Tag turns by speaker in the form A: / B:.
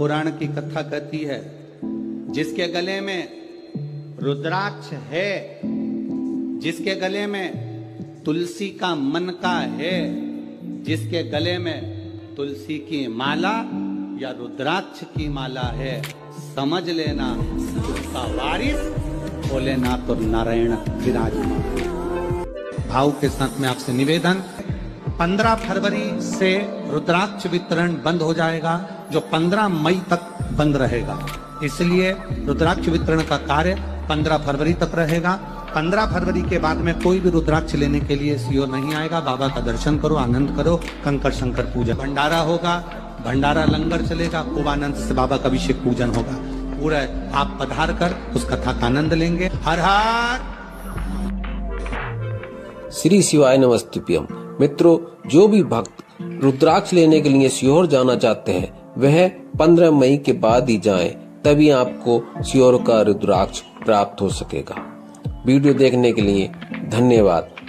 A: पुराण की कथा कहती है, जिसके गले में रुद्राक्ष है, जिसके गले में तुलसी का मन का है, जिसके गले में तुलसी की माला या रुद्राक्ष की माला है, समझ लेना उसका वारिस भोलेनाथ और नारायण विराजमान। भाव के साथ में आपसे निवेदन, 15 फरवरी से रुद्राक्ष वितरण बंद हो जाएगा, जो 15 मई तक बंद रहेगा। इसलिए रुद्राक्ष वितरण का कार्य 15 फरवरी तक रहेगा। 15 फरवरी के बाद में कोई भी रुद्राक्ष लेने के लिए सीओ नहीं आएगा। बाबा का दर्शन करो, आनंद करो, कंकर शंकर पूजा, भंडारा होगा, भंडारा लंगर चलेगा, खूब आनंद से बाबा का अभिषेक पूजन होगा। पूरा आप पधार कर उस कथा का आनंद लेंगे। हर हर
B: श्री शिवाय नमस्तुभ्यम। मित्रों, जो भी भक्त रुद्राक्ष लेने के लिए सीहोर जाना चाहते हैं वह 15 मई के बाद ही जाएं, तभी आपको सीहोर का रुद्राक्ष प्राप्त हो सकेगा। वीडियो देखने के लिए धन्यवाद।